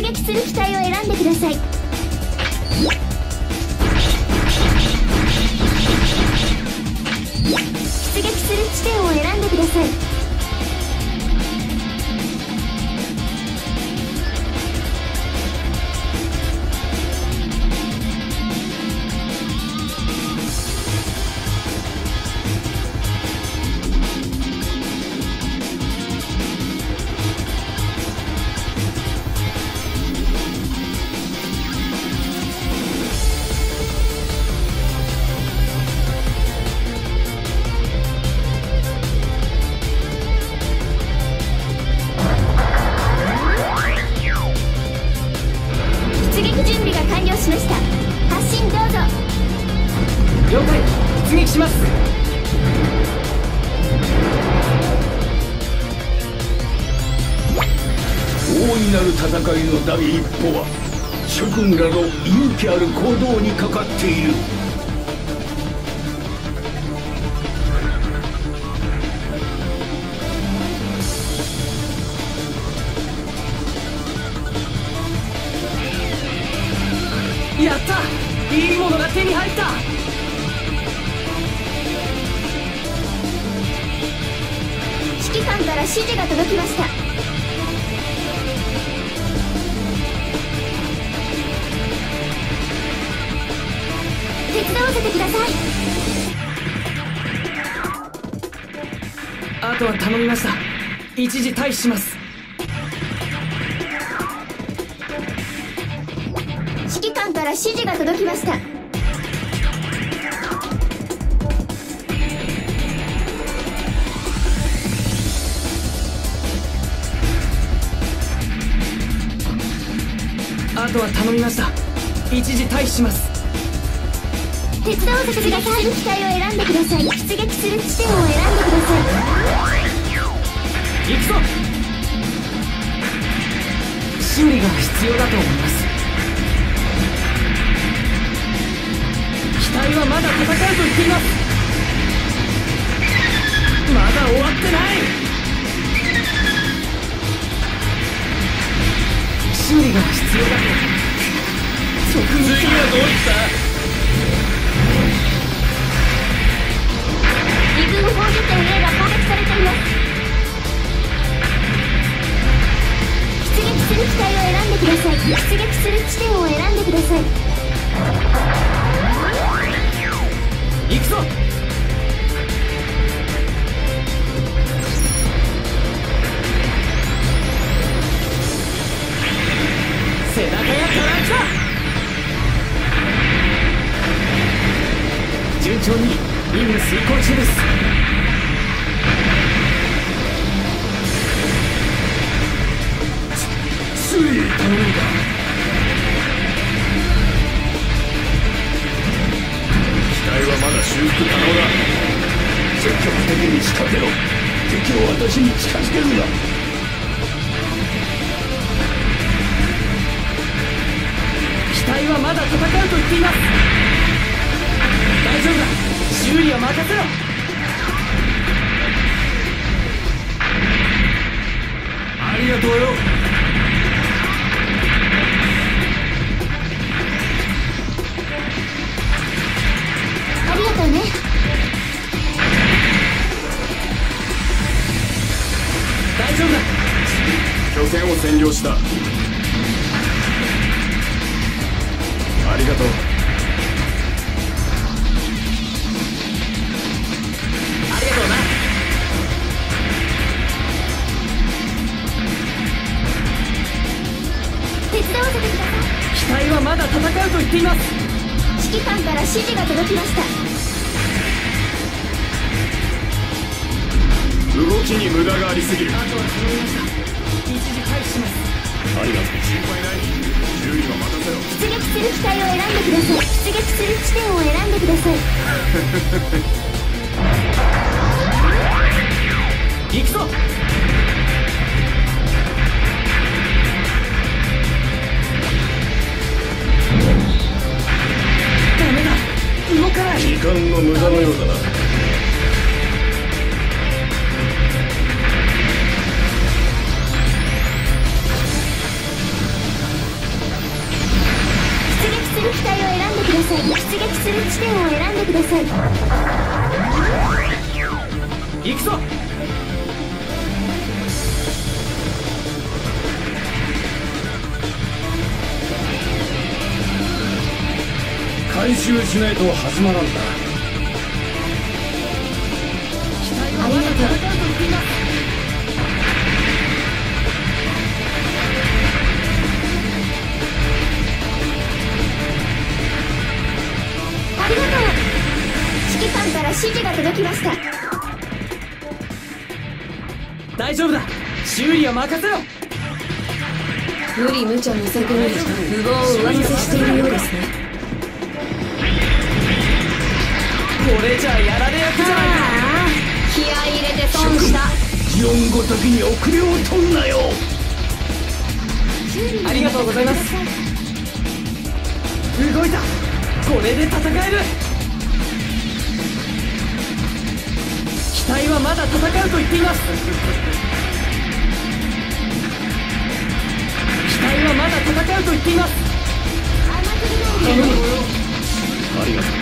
撃する機体を選んでください。出撃する地点を選んでください。 戦いの第一歩は諸君らの勇気ある行動にかかっている。 やった！いいものが手に入った！ 指揮官から指示が届きました。手伝わせてください。 あとは頼みました。一時退避します。 指揮官から指示が届きました。 あとは頼みました。一時退避します。 手伝わせてください。機体を選んでください。出撃する地点を選んでください。行くぞ。修理が必要だと思います。機体はまだ戦うと言っています。まだ終わってない。修理が必要だと。 次はどういった？ 陸軍砲撃点 A が攻撃されています。出撃する機体を選んでください。出撃する地点を選んでください。 行くぞ。背中がから来た。順調に任務遂行中です。 修理頼むんだ。機体はまだ修復可能だ。積極的に仕掛けろ。敵を私に近づけるな。 機体はまだ戦うと言っています。大丈夫だ。修理は任せろ。 ありがとうよ。 ありがとうね。 大丈夫だ。 拠点を占領した。ありがとう。 ありがとうな。 手伝わせてください。 機体はまだ戦うと言っています。 指揮官から指示が届きました。 動きに無駄がありすぎる。 あとは頼みました。一時退避します。 ありがとう。心配ない。修理は任せろ。 出撃する機体を選んでください。出撃する地点を選んでください。 行くぞ。ダメだ。動かない。 時間の無駄のようだな。 い。出撃する地点を選んでください。 行くぞ。 回収しないと始まらんだ。 機体はまだ戦うと言っています。 ありがとう。指揮官から指示が届きました。 大丈夫だ。修理は任せろ。 無理無茶無責任無謀を上乗せしているようですね。 これじゃやられ役じゃないか。 気合い入れて損した。 ジオンごときに遅れを取るなよ。 ありがとうございます。動いた。これで戦える。機体はまだ戦うと言っています。機体はまだ戦うと言っています。 ありがとう。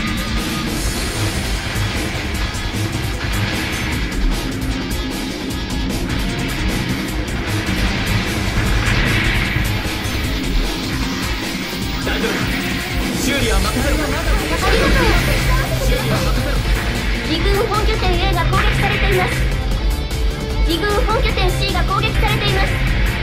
大丈夫だ。修理は任せろ。 ありがとう。 修理は任せろ。 二軍本拠点 A が攻撃されています。二軍本拠点 C が攻撃されています。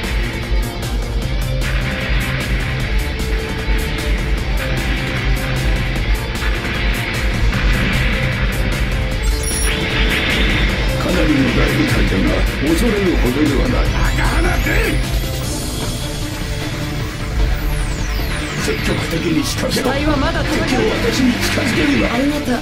かなりの大部隊だが恐れるほどではない。放て。積極的に仕掛けろ。 機体はまだ戦敵を私に近づけるな。 ありがとう。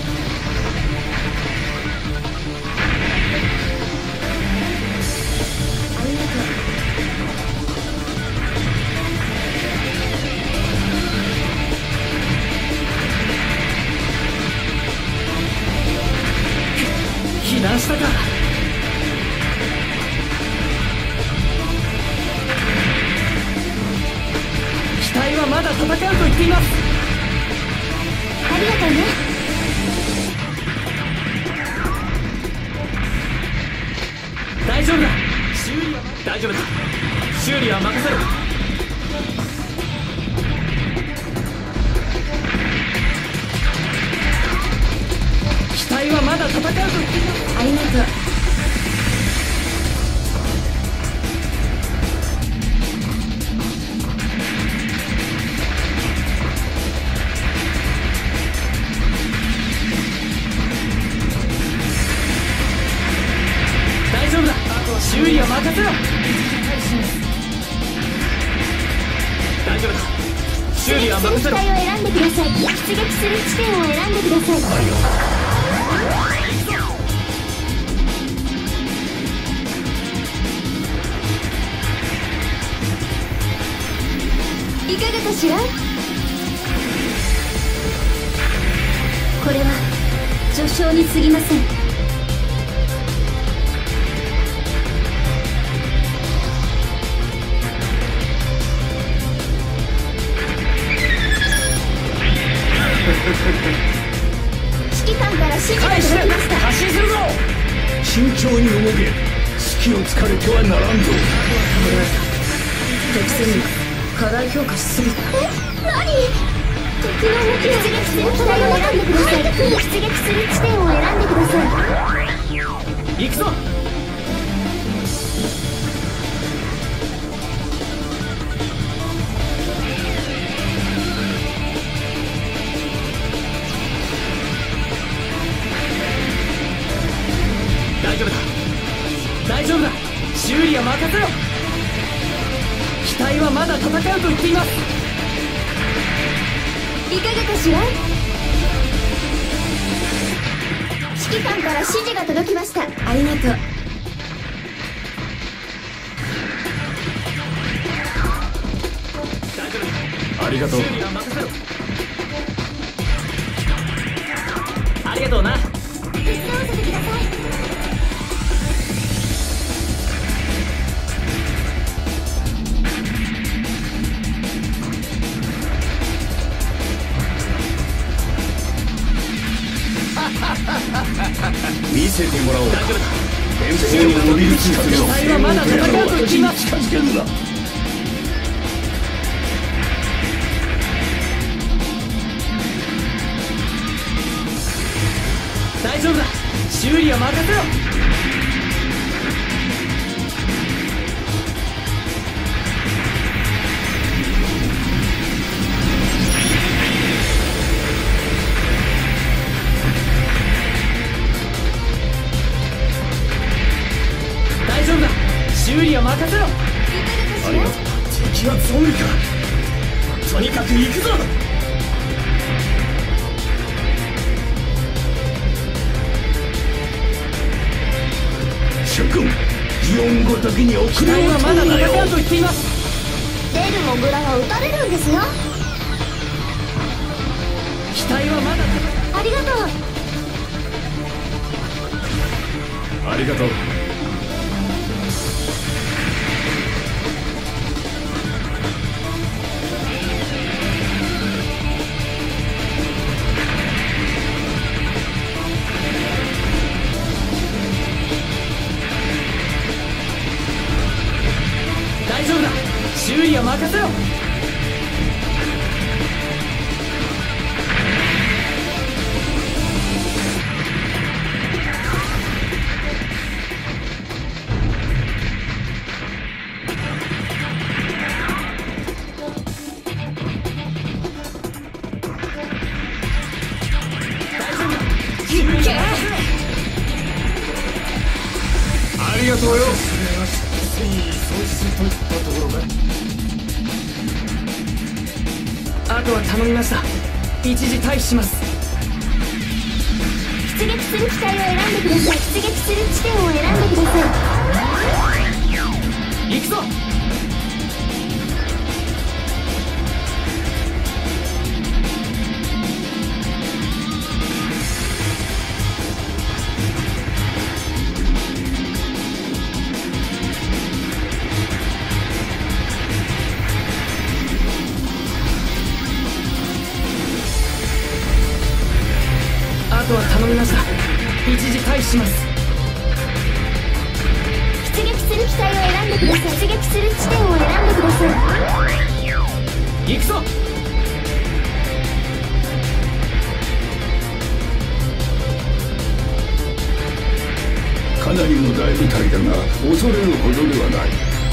避難したか。機体はまだ戦うと言っています。 ありがとうね。 大丈夫だ。修理は大丈夫だ。修理は任せろ。機体はまだ戦うと言っています。 ありがとう。 大丈夫だ。修理は任せろ。大丈夫だ。修理は任せろ。 機体を選んでください。出撃する地点を選んでください。いかがかしら。これは序章に過ぎません。指揮官から指示が返して届きました。 発進するぞ。 慎重に動け。隙を突かれてはならんぞ。 敵戦力過大評価しすぎた。 何？敵の動きを出撃する機体を選んでください。出撃する地点を選んでください。 行くぞ。大丈夫だ。大丈夫だ。修理は任せろ。機体はまだ戦うと言っています。 いかがかしら。指揮官から指示が届きました。 ありがとう。 大丈夫だ。 ありがとう。 修理は任せろ。ありがとうな。 手伝わせてください。 せてもらおう。前方に乗り移る仕掛けを機体はまだ戦うと言っています。 近づけるな。 大丈夫だ、修理は任せろ。大丈夫だ、修理は任せろ。 ありがとう。敵はゾンビか。とにかく行くぞ。諸君、ジオンごときに遅機体れをはまだ取るなよ。 戦うと言っています。 出るモグラは撃たれるんですよ。 機体はまだ戦う。 ありがとう。 ありがとう。 大丈夫だ、修理は任せろ。 ありがとうよ。戦意喪失といったところか。 あとは頼みました。一時退避します。 出撃する機体を選んでください。出撃する地点を選んでください。 行くぞ。あとは頼みました。一時退避します。 出撃する機体を選んでください。出撃する地点を選んでください。 行くぞ。 かなりの大部隊だが恐れるほどではない。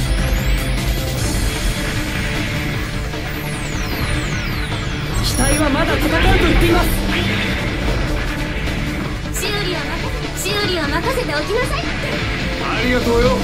機体はまだ戦うと言っています。 修理は任せておきなさいって。 ありがとうよ。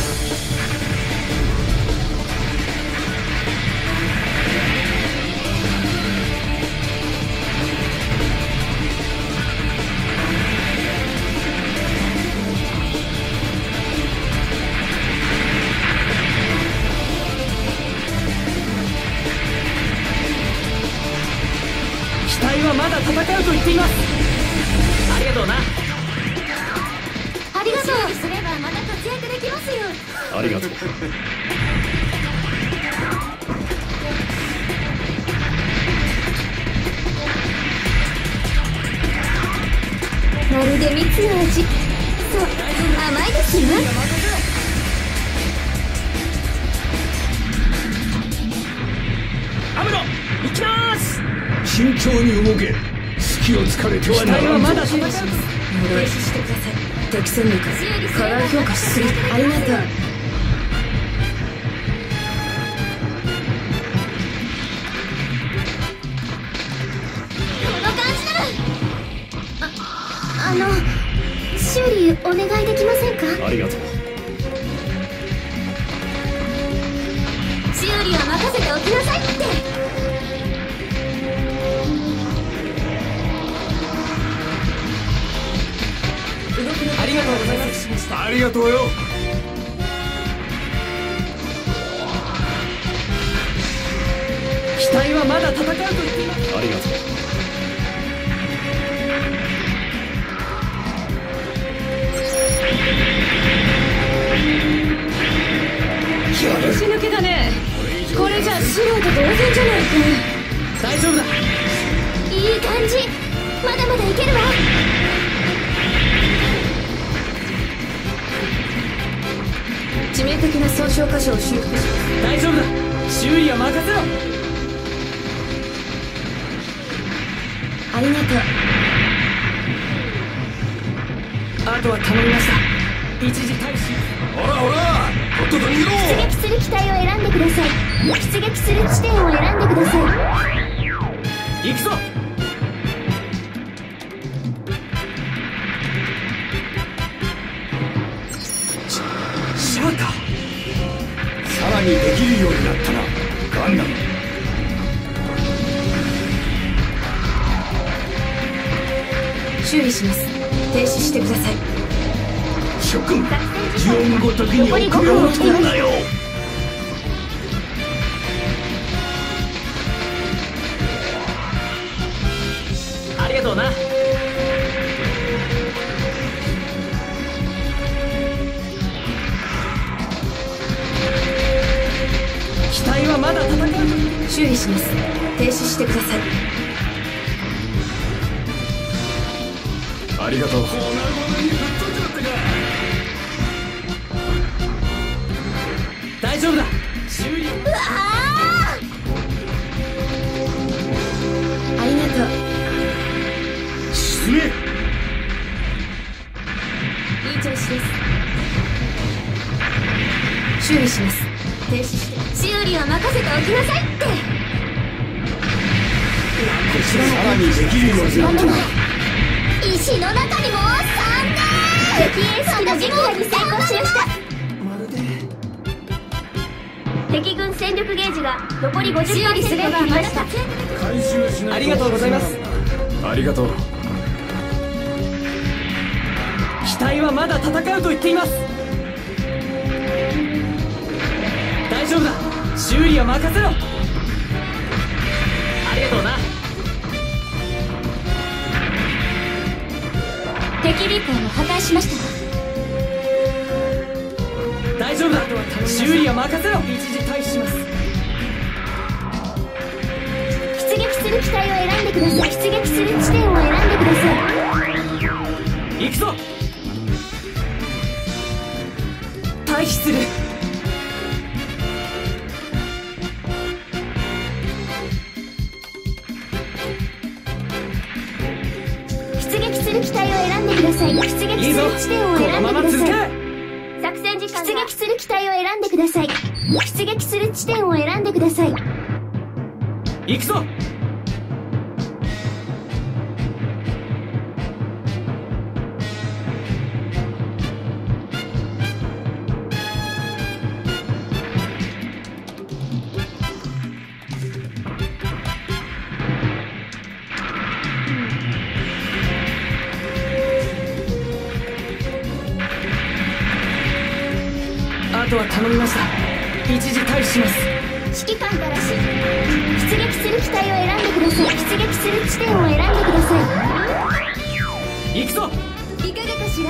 機体はまだ戦うと言っています。ありがとうな。 ありがとう。修理すればまた活躍できますよ。 ありがとう。 まるで蜜の味。そう、甘いですよ。 アムロ、行きます。 慎重に動け。隙を突かれては機体はならんぞ。 まだ戦う。 停止してください。敵戦力過大評価しすぎ。ありがとう。 この感じなら。修理お願いできませんか。 ありがとう。 修理は任せておきなさいって。 ありがとうございます。 ありがとうよ。 機体はまだ戦うと言っています。 ありがとう。 腰抜けだね。これじゃ素人同然じゃないか。 大丈夫だ。 いい感じ。まだまだいけるわ。 致命的な損傷箇所を修復し。 大丈夫だ、修理は任せろ。 ありがとう。 あとは頼みました。一時退避。 ほらほら、とっとと逃げろ。 出撃する機体を選んでください。出撃する地点を選んでください。 行くぞ。 しまった。さらにできるようになったな、ガンダム。 修理します。停止してください。 諸君、ジオンごときに遅れを取るなよ。 ありがとうな。機体はまだ戦う。 修理します。停止してください。 ありがとう。 粉々に吹っ飛んじゃったか。大丈夫だ、修理。 うわありがとう。 進め。 いい調子です。修理します。停止して。 修理は任せておきなさいって。 さらにできるようになったな。 石の中にも敵エースの撃破に成功しました。敵軍戦力ゲージが残り 50% に切りました。 回収しないと。 ありがとうございます。 ありがとう。 機体はまだ戦うと言っています。大丈夫だ、修理は任せろ。ありがとうな。 敵ビーカーも破壊しました。 大丈夫だ、修理は任せろ。一時退避します。 出撃する機体を選んでください。出撃する地点を選んでください。 行くぞ。退避する。 出撃する機体を選んでください。出撃するいいぞ、 地点をこのまま選んでください。 続け。 作戦時間出撃する機体を選んでください。出撃する地点を選んでください。 行くぞ。あとは頼みました。一時退避します。 指揮官から出撃する機体を選んでください。出撃する地点を選んでくださ行くぞ。 い。いかがかしら。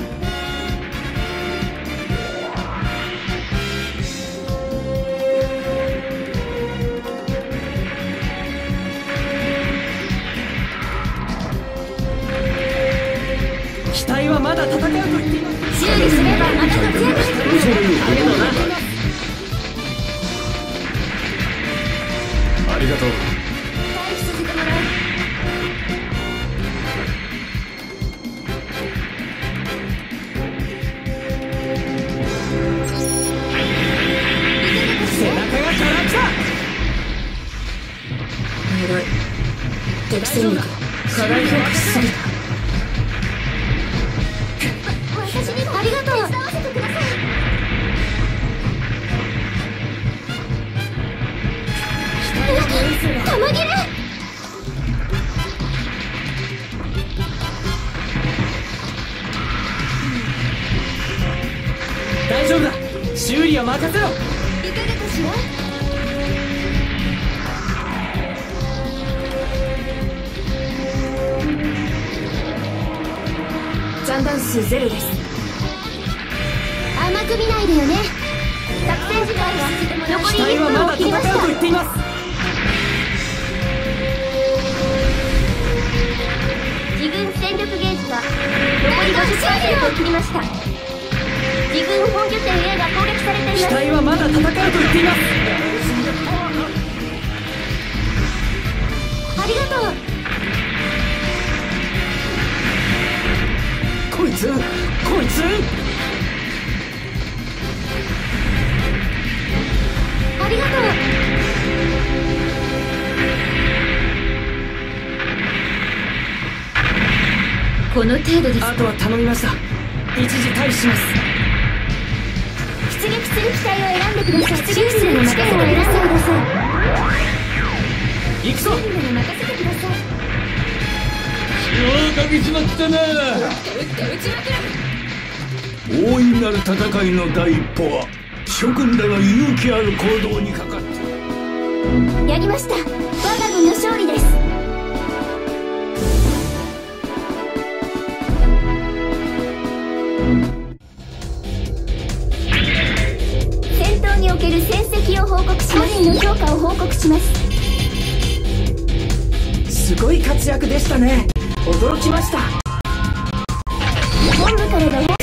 機体はまだ戦うと言っています。 修理すればまた活躍できる。 ありがとうな。 ありがとう。 退避させてもらう。 背中がから来た。 狙い。敵戦力過大評価しすぎた。 私にもありがとう。手伝わせてください。弾切れ。 大丈夫だ、修理は任せろ。 いかがかしら。 残弾数ゼロです。 甘く見ないでよね。作戦時間は残り1 機体はまだ分を切りまし戦うと言た。 っています。 自軍戦力ゲージが残り 50% を切りました。自軍本拠点 A が攻撃っています。 ありがとう。 こいつありがとう。 この程度です。 あとは頼みました。一時退避します。 出撃する機体を選んでください。出撃する地点を選んでください。 行くぞ。 任せてください。 ようかけちまったな。大いなる戦いの第一歩は諸君らの勇気ある行動にかかっている。 やりました。我が軍の勝利です。戦闘における戦績を報告します。個人の評価を報告します。 すごい活躍でしたね。驚きました。 本部からの報